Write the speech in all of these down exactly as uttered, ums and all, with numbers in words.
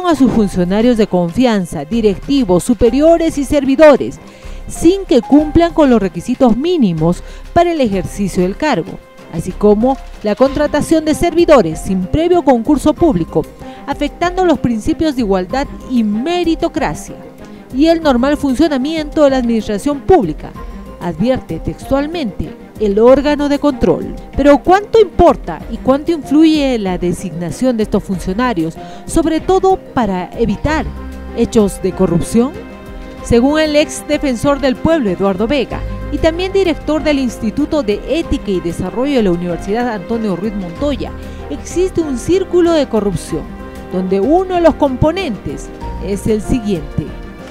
a sus funcionarios de confianza, directivos, superiores y servidores, sin que cumplan con los requisitos mínimos para el ejercicio del cargo, así como la contratación de servidores sin previo concurso público, afectando los principios de igualdad y meritocracia y el normal funcionamiento de la administración pública, advierte textualmente el órgano de control. Pero ¿cuánto importa y cuánto influye la designación de estos funcionarios, sobre todo para evitar hechos de corrupción? Según el ex defensor del pueblo, Eduardo Vega, y también director del Instituto de Ética y Desarrollo de la Universidad Antonio Ruiz Montoya, existe un círculo de corrupción, donde uno de los componentes es el siguiente.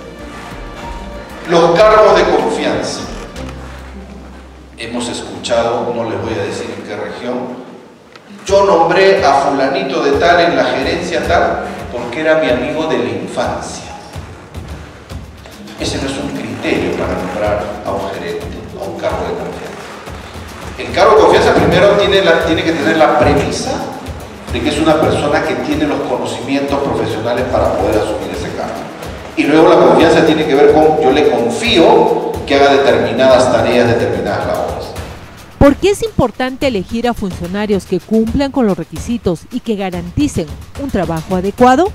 Los cargos de confianza. Hemos escuchado, no les voy a decir en qué región, yo nombré a fulanito de tal en la gerencia tal porque era mi amigo de la infancia. Ese no es un criterio para nombrar a un gerente, a un cargo de confianza. El cargo de confianza primero tiene, la, tiene que tener la premisa de que es una persona que tiene los conocimientos profesionales para poder asumir ese cargo. Y luego la confianza tiene que ver con, yo le confío que haga determinadas tareas, determinadas labores. ¿Por qué es importante elegir a funcionarios que cumplan con los requisitos y que garanticen un trabajo adecuado?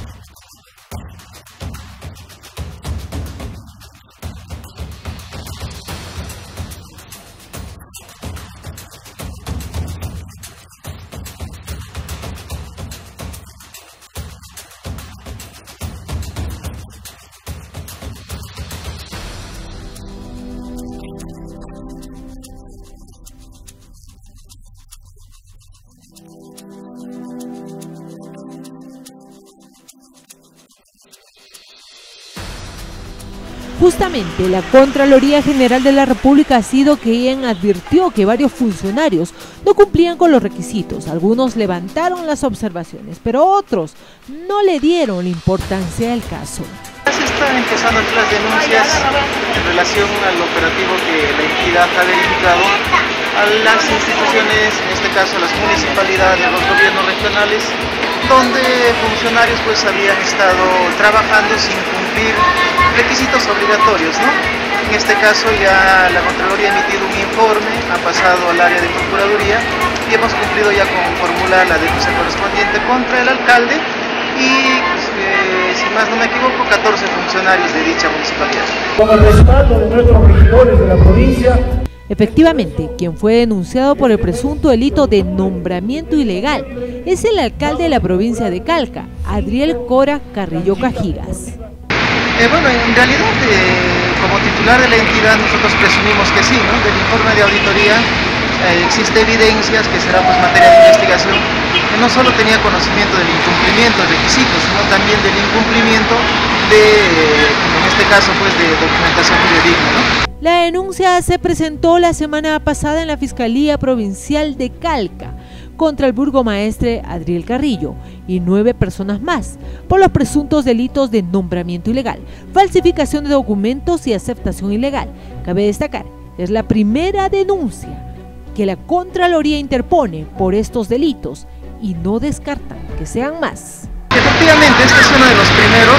Justamente la Contraloría General de la República ha sido quien advirtió que varios funcionarios no cumplían con los requisitos. Algunos levantaron las observaciones, pero otros no le dieron la importancia al caso. Se están empezando las denuncias en relación al operativo que la entidad ha verificado a las instituciones, en este caso las municipalidades, los gobiernos regionales, donde funcionarios pues habían estado trabajando sin cumplir requisitos obligatorios, ¿no? En este caso ya la Contraloría ha emitido un informe, ha pasado al área de Procuraduría y hemos cumplido ya con formular la denuncia correspondiente contra el alcalde y, pues, eh, si más no me equivoco, catorce funcionarios de dicha municipalidad. Con el respaldo de nuestros regidores de la provincia. Efectivamente, quien fue denunciado por el presunto delito de nombramiento ilegal es el alcalde de la provincia de Calca, Adriel Cora Carrillo Cajigas. Eh, bueno, en realidad, eh, como titular de la entidad, nosotros presumimos que sí, ¿no? Del informe de auditoría eh, existe evidencias, que será pues materia de investigación, que no solo tenía conocimiento del incumplimiento de requisitos, sino también del incumplimiento de, eh, en este caso, pues de documentación fidedigna, ¿no? La denuncia se presentó la semana pasada en la Fiscalía Provincial de Calca contra el burgomaestre Adriel Carrillo y nueve personas más por los presuntos delitos de nombramiento ilegal, falsificación de documentos y aceptación ilegal. Cabe destacar, es la primera denuncia que la Contraloría interpone por estos delitos y no descartan que sean más. Efectivamente, este es uno de los primeros,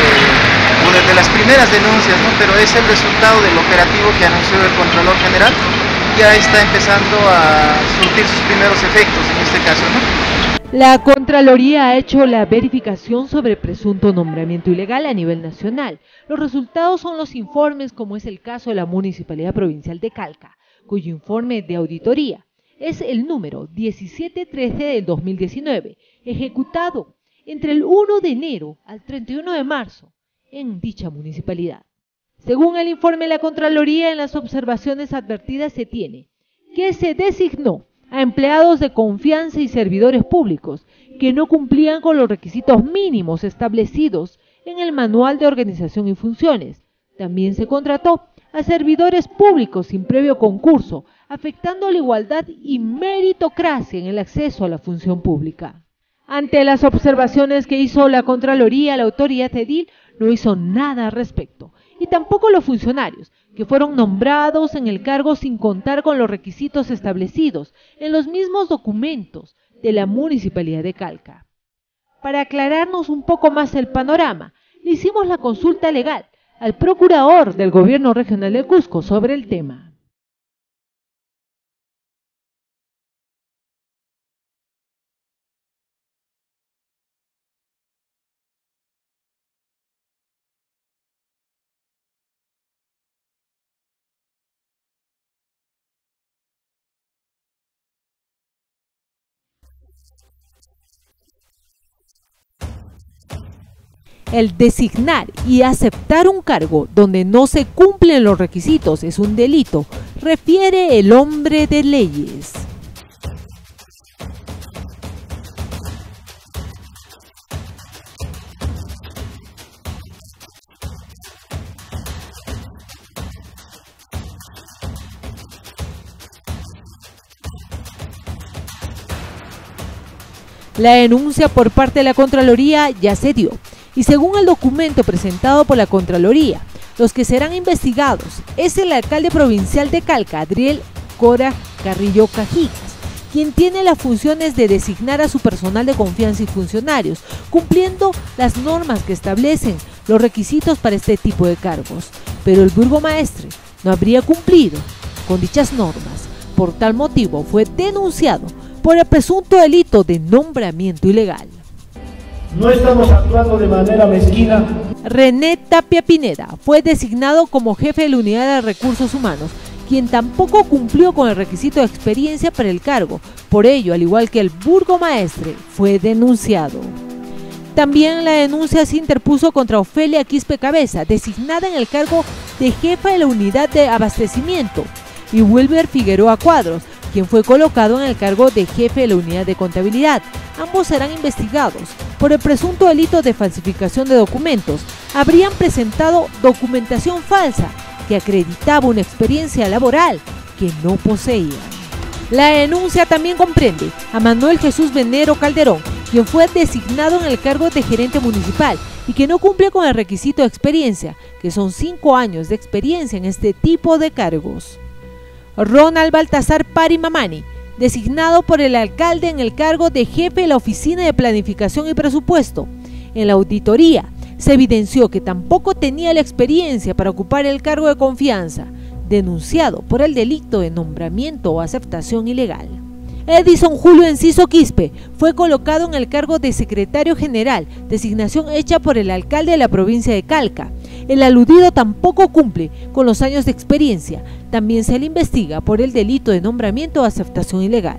este, una de las primeras denuncias, ¿no? Pero es el resultado del operativo que anunció el Contralor General. Ya está empezando a surtir sus primeros efectos en este caso, ¿no? La Contraloría ha hecho la verificación sobre presunto nombramiento ilegal a nivel nacional. Los resultados son los informes, como es el caso de la Municipalidad Provincial de Calca, cuyo informe de auditoría es el número diecisiete trece del dos mil diecinueve, ejecutado entre el primero de enero al treinta y uno de marzo en dicha municipalidad. Según el informe de la Contraloría, en las observaciones advertidas se tiene que se designó a empleados de confianza y servidores públicos que no cumplían con los requisitos mínimos establecidos en el Manual de Organización y Funciones. También se contrató a servidores públicos sin previo concurso, afectando la igualdad y meritocracia en el acceso a la función pública. Ante las observaciones que hizo la Contraloría, la autoridad edil no hizo nada al respecto, y tampoco los funcionarios, que fueron nombrados en el cargo sin contar con los requisitos establecidos en los mismos documentos de la Municipalidad de Calca. Para aclararnos un poco más el panorama, le hicimos la consulta legal al procurador del Gobierno Regional del Cusco sobre el tema. El designar y aceptar un cargo donde no se cumplen los requisitos es un delito, refiere el hombre de leyes. La denuncia por parte de la Contraloría ya se dio. Y según el documento presentado por la Contraloría, los que serán investigados es el alcalde provincial de Calca, Adriel Cora Carrillo Cajigas, quien tiene las funciones de designar a su personal de confianza y funcionarios, cumpliendo las normas que establecen los requisitos para este tipo de cargos. Pero el burgomaestre no habría cumplido con dichas normas. Por tal motivo fue denunciado por el presunto delito de nombramiento ilegal. No estamos actuando de manera mezquina. René Tapia Pineda fue designado como jefe de la Unidad de Recursos Humanos, quien tampoco cumplió con el requisito de experiencia para el cargo. Por ello, al igual que el burgomaestre, fue denunciado. También la denuncia se interpuso contra Ofelia Quispe Cabeza, designada en el cargo de jefa de la Unidad de Abastecimiento, y Wilber Figueroa Cuadros, quien fue colocado en el cargo de jefe de la Unidad de Contabilidad. Ambos serán investigados por el presunto delito de falsificación de documentos. Habrían presentado documentación falsa que acreditaba una experiencia laboral que no poseían. La denuncia también comprende a Manuel Jesús Venero Calderón, quien fue designado en el cargo de gerente municipal y que no cumple con el requisito de experiencia, que son cinco años de experiencia en este tipo de cargos. Ronald Baltasar Pari Mamani, designado por el alcalde en el cargo de jefe de la Oficina de Planificación y Presupuesto. En la auditoría se evidenció que tampoco tenía la experiencia para ocupar el cargo de confianza, denunciado por el delito de nombramiento o aceptación ilegal. Edison Julio Enciso Quispe fue colocado en el cargo de secretario general, designación hecha por el alcalde de la provincia de Calca. El aludido tampoco cumple con los años de experiencia. También se le investiga por el delito de nombramiento o aceptación ilegal.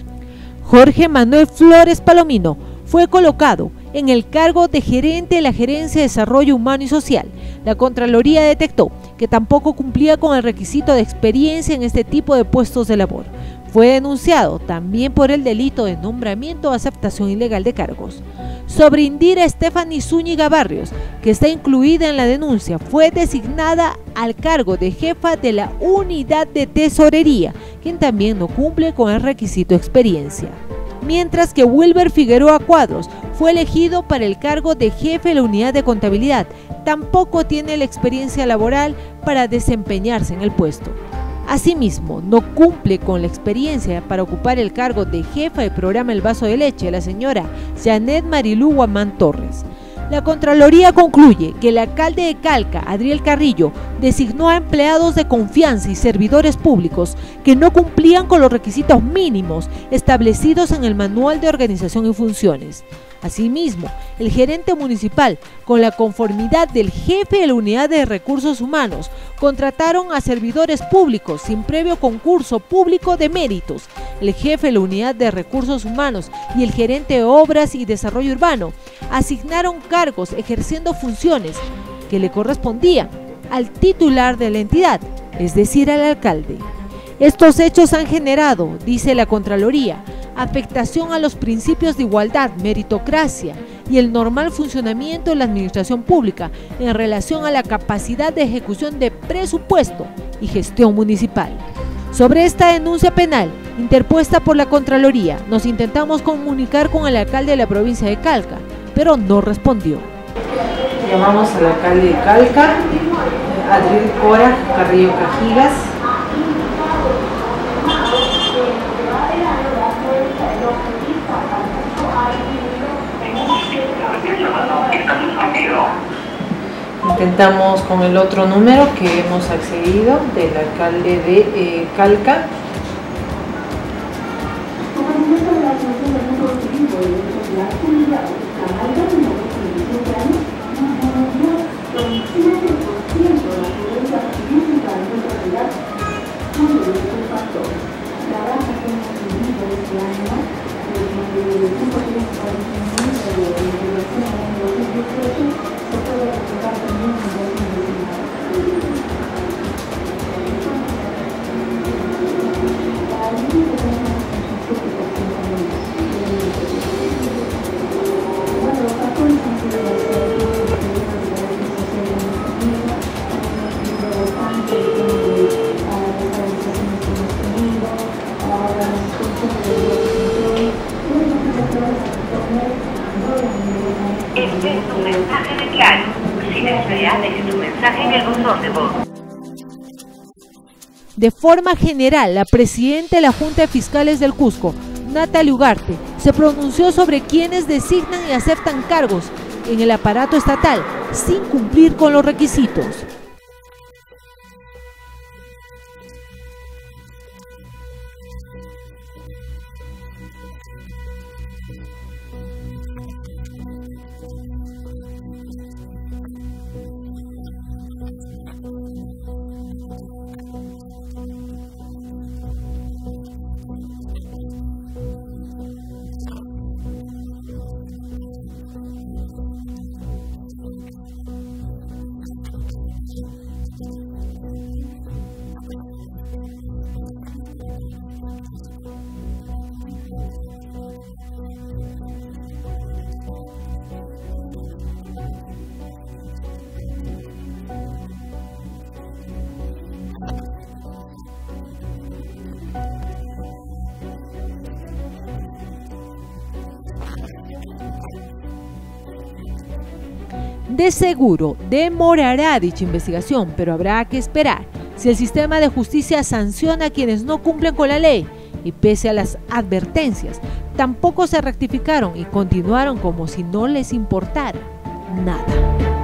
Jorge Manuel Flores Palomino fue colocado en el cargo de gerente de la Gerencia de Desarrollo Humano y Social. La Contraloría detectó que tampoco cumplía con el requisito de experiencia en este tipo de puestos de labor. Fue denunciado también por el delito de nombramiento o aceptación ilegal de cargos. Sobre Indira Stephanie Zúñiga Barrios, que está incluida en la denuncia, fue designada al cargo de jefa de la Unidad de Tesorería, quien también no cumple con el requisito de experiencia. Mientras que Wilber Figueroa Cuadros fue elegido para el cargo de jefe de la Unidad de Contabilidad, tampoco tiene la experiencia laboral para desempeñarse en el puesto. Asimismo, no cumple con la experiencia para ocupar el cargo de jefa del programa El Vaso de Leche, la señora Janet Marilú Guamán Torres. La Contraloría concluye que el alcalde de Calca, Adriel Carrillo, designó a empleados de confianza y servidores públicos que no cumplían con los requisitos mínimos establecidos en el Manual de Organización y Funciones. Asimismo, el gerente municipal, con la conformidad del jefe de la Unidad de Recursos Humanos, contrataron a servidores públicos sin previo concurso público de méritos. El jefe de la Unidad de Recursos Humanos y el gerente de Obras y Desarrollo Urbano asignaron cargos ejerciendo funciones que le correspondían al titular de la entidad, es decir, al alcalde. Estos hechos han generado, dice la Contraloría, afectación a los principios de igualdad, meritocracia y el normal funcionamiento de la administración pública en relación a la capacidad de ejecución de presupuesto y gestión municipal. Sobre esta denuncia penal interpuesta por la Contraloría, nos intentamos comunicar con el alcalde de la provincia de Calca, pero no respondió. Llamamos al alcalde de Calca, Adriel Cora Carrillo Cajigas. intentamos con el otro número que hemos accedido del alcalde de eh, Calca. Este es tu mensaje de Claro. Si desea, deje tu mensaje en el buzón de voz. De forma general, la presidenta de la Junta de Fiscales del Cusco, Natalia Ugarte, se pronunció sobre quienes designan y aceptan cargos en el aparato estatal sin cumplir con los requisitos. De seguro demorará dicha investigación, pero habrá que esperar si el sistema de justicia sanciona a quienes no cumplen con la ley y pese a las advertencias, tampoco se rectificaron y continuaron como si no les importara nada.